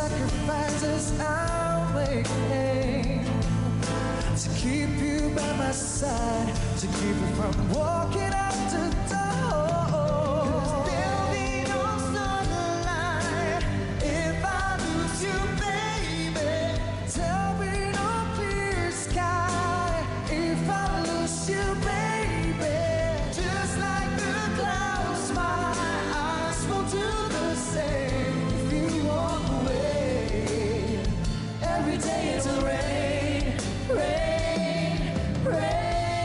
sacrifices I'll make to keep you by my side, to keep you from walking out the door. 'Cause there'll be no sunlight if I lose you, baby. There'll be no clear sky if I lose you, baby. Just like the clouds, my eyes won't do the same if you walk away. Every day it's a rain, rain, rain.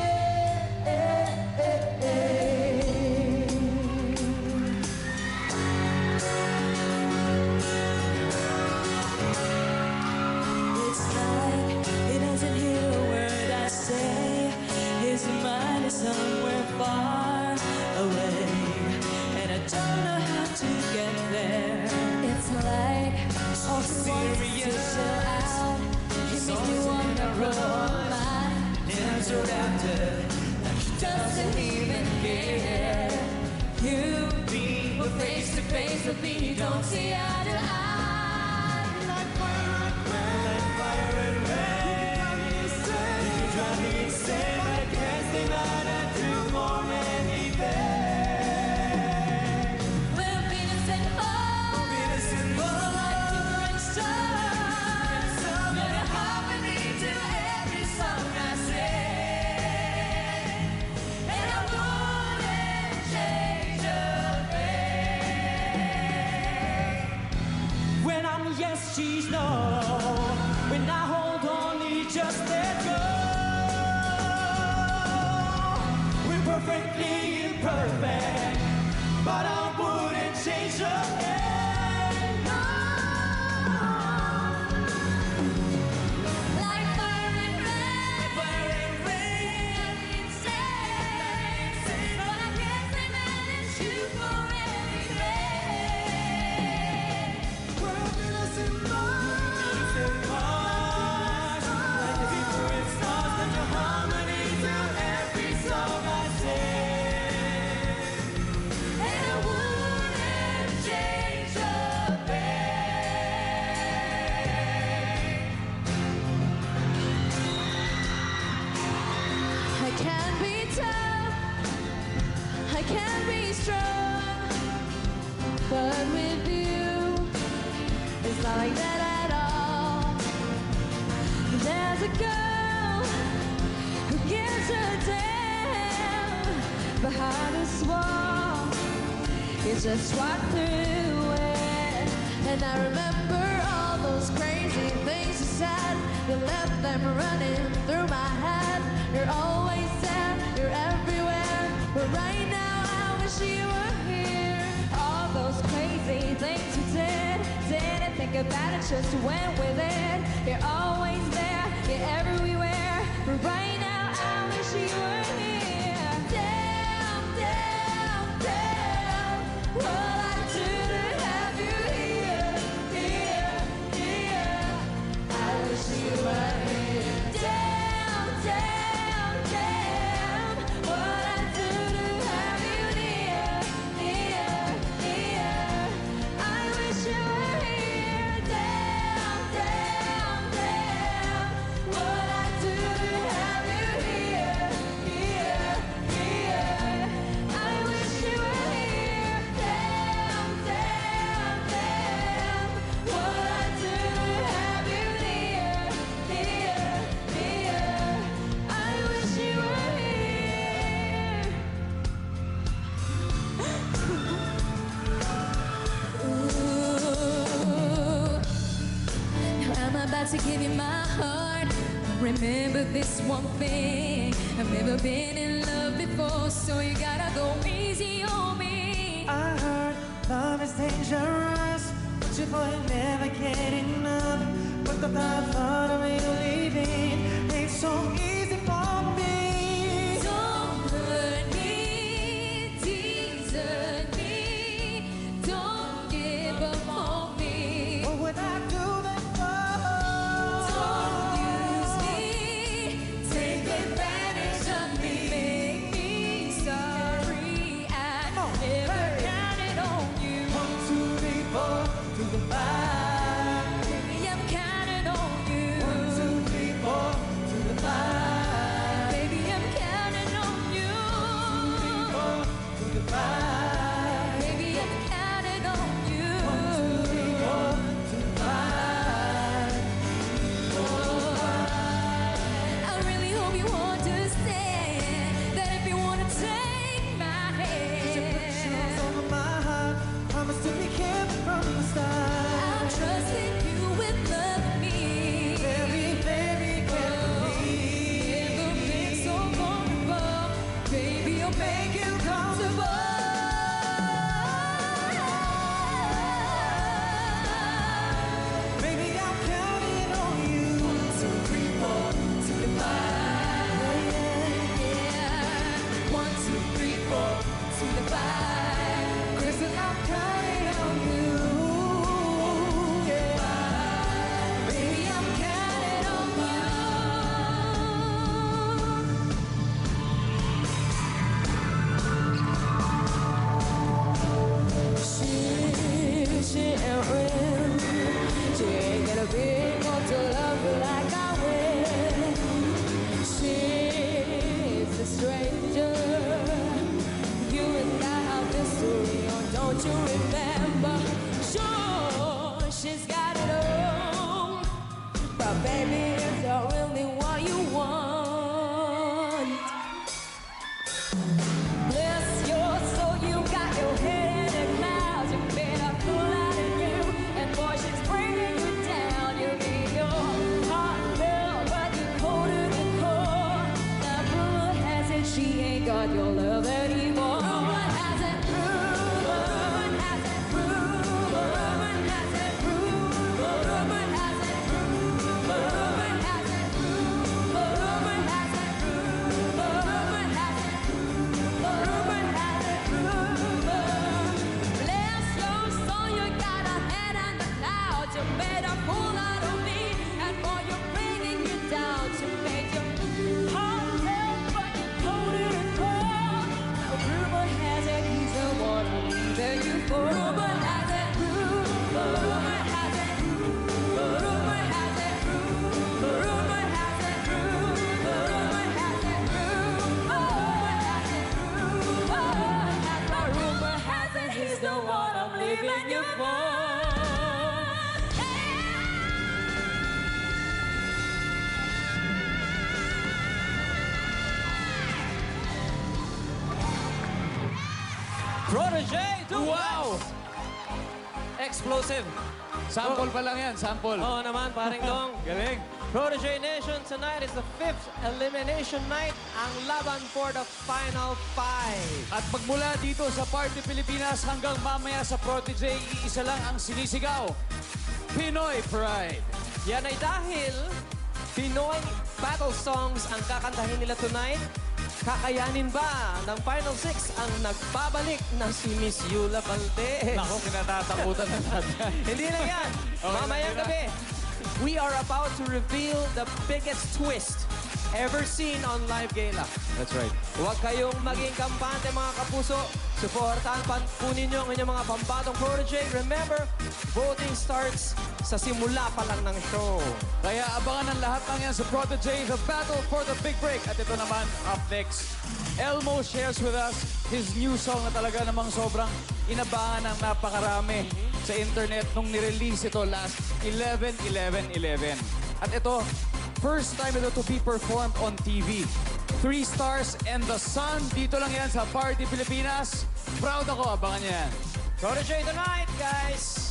It's like he doesn't hear a word I say. His mind is somewhere far away, and I don't know how to get there. It's like all he wants is to chill out. He makes me wanna roll my hands around her, like he doesn't even care. You be face to face with me, don't see eye to eye. Like fire and rain, you drive me insane, but I can't stay mad at you for anything. We're Venus and Mars, like different stars. You're harmony to every song I sing, and I wouldn't change a thing. When I'm yes, she's no. When I hold on, you just let go. We're perfectly imperfect, but I wouldn't change a thing. No. Like fire and rain, insane, but I can't say manage you for anything. We're Venus and Mars, like different stars, but your harmony to every song I sing, and I wouldn't change a thing. I can be tough, I can be strong, but with you, it's not like that at all. There's a girl who gives a damn behind this wall. You just walk through it, and I remember all those crazy things you said. You left them running through my head. You're always there, you're everywhere, but right now I wish you were here. All those crazy things you didn't think about it, just went with it. You're always there, you're everywhere, but right now I wish you were here. Damn, damn, damn, what I do to have you here, here, here. I wish you were here. Damn, damn, damn, what I do to have you near, near, near. I wish you were here. Damn, damn, damn, what I do to have you here, here, here. I wish you were here. Damn, damn, damn, what I do to have you near, near, near. I wish you were here. Ooh. Now I'm about to give you my heart. Remember this one thing, I've never been in love before, so you gotta go easy on me. I heard love is dangerous, but you boy never get enough. But the thought of you leaving ain't so easy for me. Don't hurt me, desert me, don't give up on me. What would I do that for? Don't use me, take advantage of me, make me sorry I never counted on you. 1, 2, 3, 4 to the 5. don't you remember? Sure, she's got it all. But baby, is that really what you want? Bless your soul, you got your head in the clouds. You made a fool out of you, and boy, she's bringing you down. You need your heart filled, but you cold in the core. Now rumor has it she ain't got your love anymore. Rumor has it, rumor has it, rumor has it, rumor has it, rumor has it, rumor has it, rumor has it, rumor has it, rumor. Bless your soul, you got a head on the clouds. You made a fool out of me, and boy, you're bringing you down. You made your heart melt, but you cold in the core. Now rumor has it, he's the one I'm leaving you for. Rumor has it, rumor has it, rumor has it, rumor has it, rumor has it, rumor has it, he's the one I'm leaving you for. Protege, do Wow! Explosive. Sample pa lang yan, sample. Oo naman, paring Dong. Galing. Protege Nation, tonight is the 5th elimination night. Ang laban for the final 5. At magmula dito sa Party Pilipinas hanggang mamaya sa Protege, iisa lang ang sinisigaw. Pinoy Pride. Yan ay dahil Pinoy battle songs ang kakantahin nila tonight. Kakayanin ba ng Final 6 ang nagbabalik na si Miss Yula Valdez? Ako, kinatatakutan na natin. Hindi lang yan. Mamayang gabi, we are about to reveal the biggest twist ever seen on Live Gala. That's right. Huwag kayong maging kampante, mga kapuso. Supportahan po ninyo ang inyong mga pambatong protege. Remember, voting starts sa simula pa lang ng show. Kaya abangan ng lahat ng yan sa Protege, the battle for the big break. At ito naman, up next, Elmo shares with us his new song na talaga namang sobrang inabangan ng napakarami sa internet nung nirelease ito last 11/11/11. At ito, first time ito to be performed on TV. 3 stars and the sun. Dito lang yan sa Party Pilipinas. Proud ako, abangan niyo yan. Protege tonight, guys!